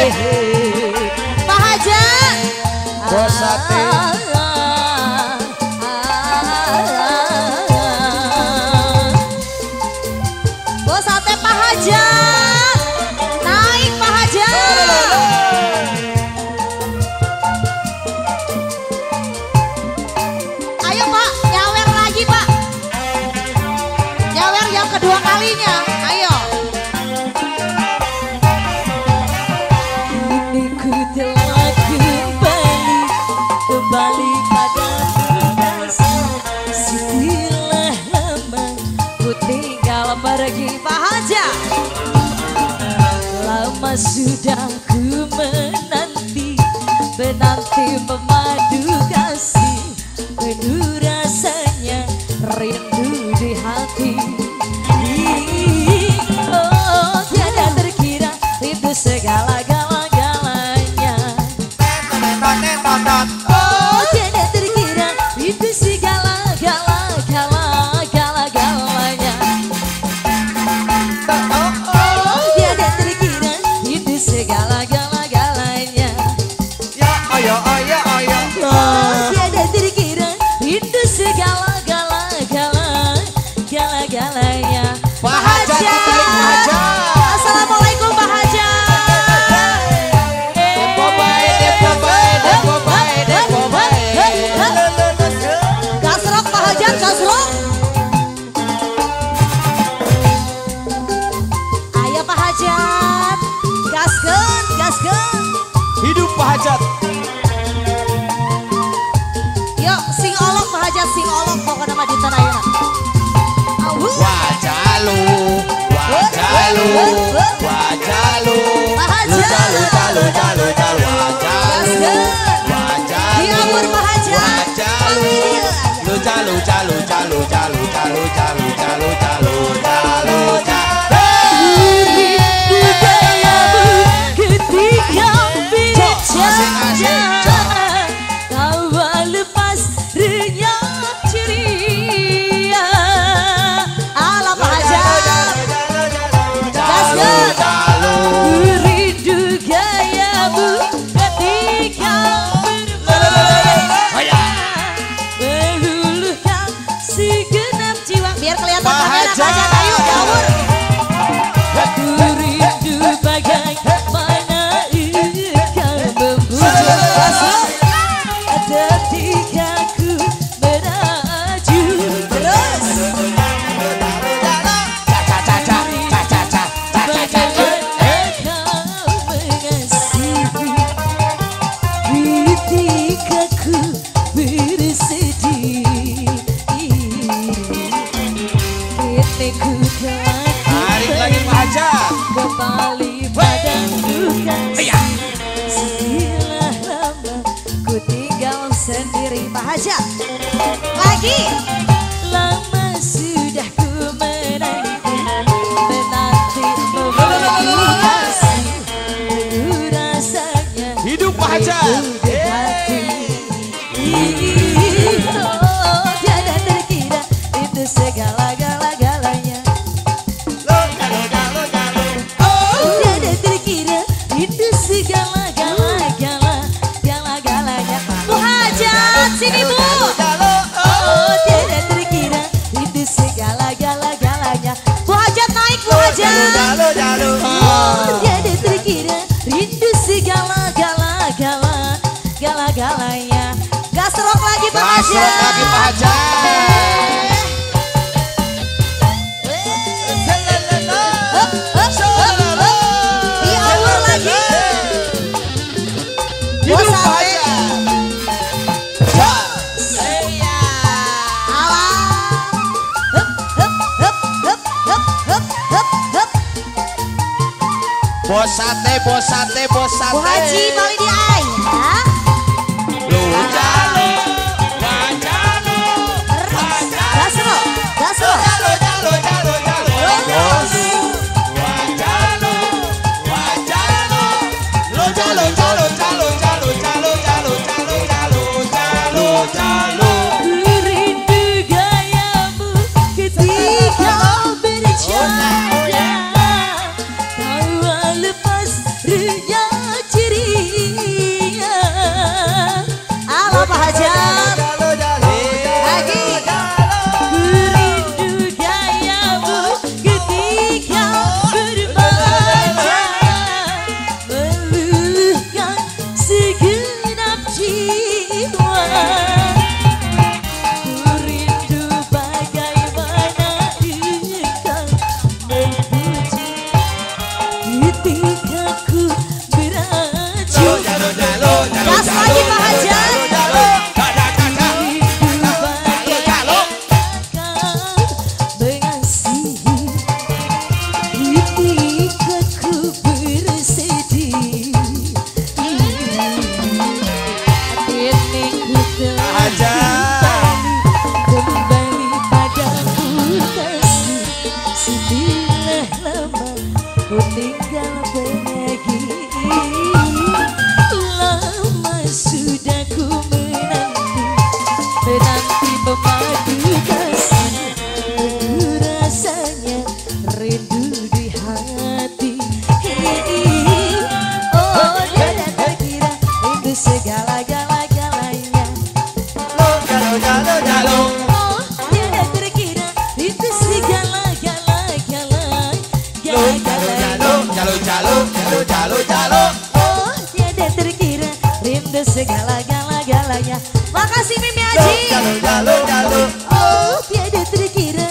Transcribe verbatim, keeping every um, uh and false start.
Pak Hajat. Bos sate. Bos sate Pak Hajat. Naik Pak Hajat. Ayo Pak, nyawer lagi Pak. Nyawer yang kedua kalinya. Ayo. Ini ku telah kembali, kembali pada tugas. Setelah lama ku tinggal pergi. Pak Hajat. Lama sudah ku menanti, menanti memadu kasih. Penuh rasanya rindu di hati. Oh, tiada terkira rindu segala-gala-galanya. Oh, tiada terkira rindu segala-gala-gala-gala-galanya. Oh, tiada terkira rindu segala-gala-galanya. Ya ayo ayo ayo. Oh, tiada terkira rindu segala-gala-gala gala-galanya. Pak Hajat, Pak Hajat. Assalamualaikum Pak Hajat. Depo bae, depo bae, depo bae, depo bae. Gasrok Pak Hajat, gasrok. Ayo Pak Hajat. Gaskeun, gaskeun. Hidup Pak Hajat. Yuk sing olok Pak Hajat, sing olok pokoknya mah di tanah ayeuna. Auhu. Wajalu, wajalu, wajalu. Pak Hajat. Lu jalu, jalu, jalu, jalu, wajalu. Gaskeun. Wajalu. Diabur Pak Hajat. Wajalu. Lu jalu, jalu, jalu, jalu, jalu, jalu, jalu, jalu, jalu, jalu. Budayamu ketika bercanda, tawa lepas renyah ceria. Alah Pak Hajat. Gaskeun. Rindu gayamu ketika bermain, meluluhkan segenap jiwa. Biar kelihatan Pak kamera Pak Hajat. Hajat, ayo jawur. Ku rindu bagaimana engkau membujuk ketika ku meraju. Terus. Ketika ku bersedih, kini ku telah Tarik lagi Pak Hajat. kembali pada tugas. Setelah lama ku tinggal sendiri. Pak Hajat. Lagi. Lama sudah ku menanti, menanti memadu kasih. Penuh rasanya Hidup Pak Hajat. di hati. Oh, tiada terkira itu segala-gala-galanya. Oh, tiada terkira itu segala-gala-gala gala-galanya. Bu Hajat, sini Bu. Oh, tiada terkira itu segala-gala-galanya. Bu Hajat naik Bu Hajat. Oh, tiada terkira rindu segala-gala-gala gala-galanya. Gasrok lagi Pak Gasrok Hajat. lagi Pak Hajat. Hup, hup, hup, hup. Diawur lagi. Hidup Bos Pak sate. Hajat. Alah. Hup, hup, hup, hup, hup, hup, hup, hup. Bos sate, bos sate, bos sate. Bu Haji balik di air ya. Lu jalu, wajalu, wajalu. Gasrok, gasrok. Jalu, jalu, jalu, jalu. Wajalu, wajalu. Lu jalu, jalu, jalu, jalu, jalu, jalu, jalu, jalu, jalu, jalu. Rindu gayamu ketika bercanda, tawa lepas renyah rindu segala-gala-galanya. Makasih Mimi Lo Aji. jalo jalo jalo. Oh, tiada terkira